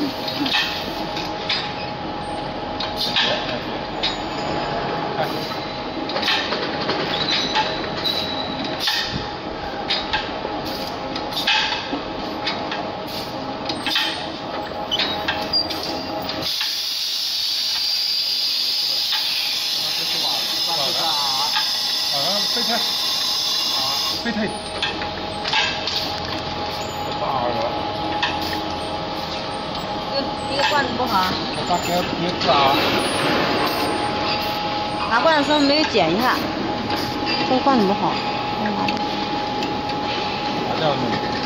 备退，备退，大了。 这个罐子不好。 我大哥别炸。 拿罐子时候没有剪一下，这个罐子不好。 拿掉呢。